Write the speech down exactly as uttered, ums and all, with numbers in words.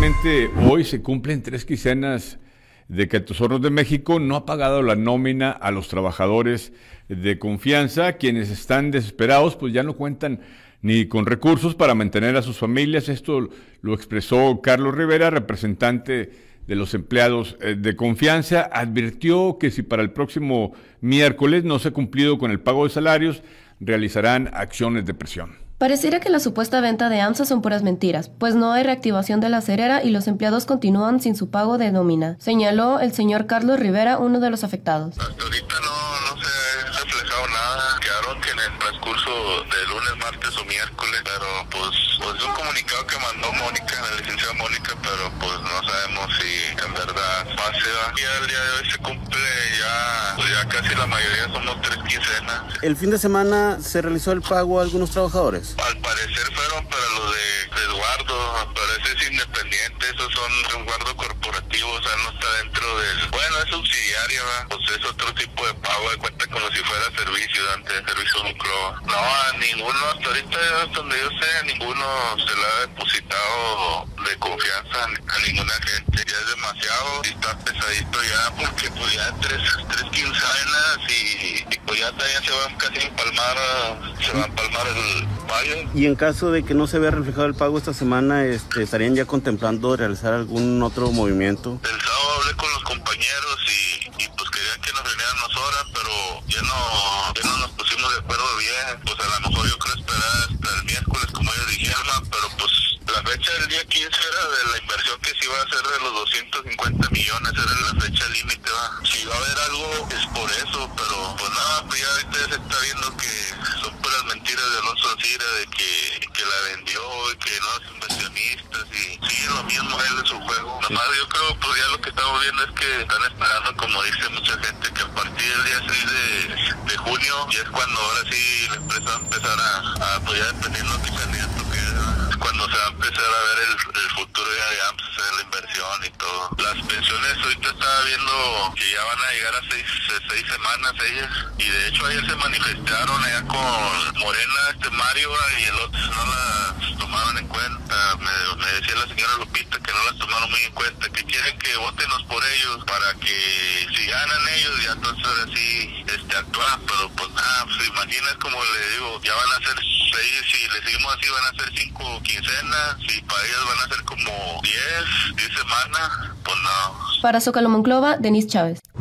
Precisamente hoy se cumplen tres quincenas de que Petróleos de México no ha pagado la nómina a los trabajadores de confianza, quienes están desesperados, pues ya no cuentan ni con recursos para mantener a sus familias. Esto lo expresó Carlos Rivera, representante de los empleados de confianza. Advirtió que si para el próximo miércoles no se ha cumplido con el pago de salarios, realizarán acciones de presión. Pareciera que la supuesta venta de AMSA son puras mentiras, pues no hay reactivación de la acerera y los empleados continúan sin su pago de nómina, señaló el señor Carlos Rivera, uno de los afectados. Hasta ahorita no, no se ha reflejado nada. Quedaron que en el transcurso de lunes, martes o miércoles, pero pues, pues un comunicado que mandó Mónica, la licenciada Mónica, pero pues no sabemos si en verdad pase. Ya el día de hoy se cumple ya, pues ya casi la mayoría, somos tres quincenas. ¿El fin de semana se realizó el pago a algunos trabajadores? Al parecer fueron para los de resguardo, pero ese es independiente, esos son resguardo corporativo, o sea, no está dentro del... Bueno, es subsidiaria, ¿verdad? Pues es otro tipo de pago, de cuenta como si fuera servicio, antes de servicio lucro. No, a ninguno, hasta ahorita, hasta donde yo sé, a ninguno se le ha depositado de confianza a ninguna gente. Ya es demasiado, y está pesadito ya, porque pues ya tres, tres quincenas y, y pues ya también se van casi a empalmar, se va a empalmar el pago. Y en caso de que no se vea reflejado el pago esta semana, este, ¿estarían ya contemplando realizar algún otro movimiento? El sábado hablé con los compañeros y, y pues querían que nos reunieran horas, pero ya no, ya no nos pusimos de acuerdo bien. Pues a lo mejor yo creo esperar hasta el miércoles, como ellos dijeron, pero pues la fecha del día quince era de la inversión que se iba a hacer de los doscientos cincuenta millones, era la fecha límite, ¿va? Si va a haber algo es por eso, pero pues nada, pues ya ahorita ya se está viendo que son puras mentiras de Alonso Ancira, de que, que la vendió y que no es inversionistas y sigue lo mismo él en su juego. Nomás yo creo pues ya lo que estamos viendo es que están esperando, como dice mucha gente, que a partir del día seis de, de junio y es cuando ahora sí la empresa va a empezar a, a apoyar dependiendo de qué candidato que es cuando se va a empezar a ver el, el futuro ya de AMSA, la inversión y todo. Las pensiones ahorita estaba viendo que ya van a llegar a seis, seis semanas ellas, y de hecho ayer se manifestaron allá con Morena, este Mario, y el otro no las tomaron en cuenta. Me, me decía la señora Lupita que no las tomaron muy en cuenta, que quieren que votenos por ellos para que si ganan ellos ya entonces ahora sí este, actúan, pero pues nada, pues imaginas, como le digo, ya van a ser seis, si le seguimos así van a ser cinco quincenas, y para ellos van a ser como diez, diez semanas, pues no. Para Zócalo Monclova, Denise Chávez.